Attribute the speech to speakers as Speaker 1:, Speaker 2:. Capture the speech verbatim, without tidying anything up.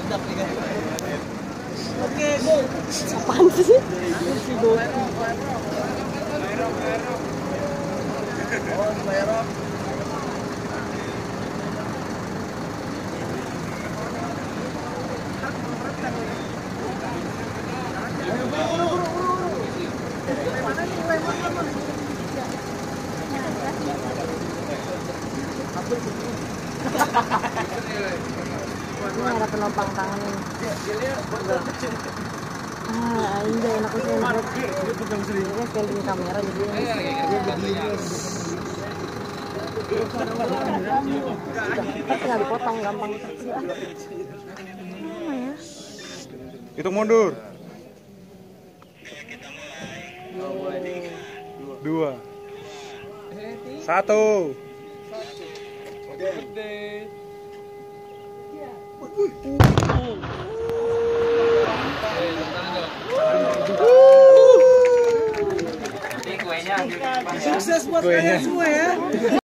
Speaker 1: Oke, go.
Speaker 2: Apaan sih? Ini ada penumpang tangan ini. Ah, ini enak sih. Dia pegang sendiri. Dia scaling kamera jadi dia begini. Tinggal dipotong gampang.
Speaker 3: Hitung mundur. Dua. Satu.
Speaker 1: Sukses buat kalian semua ya.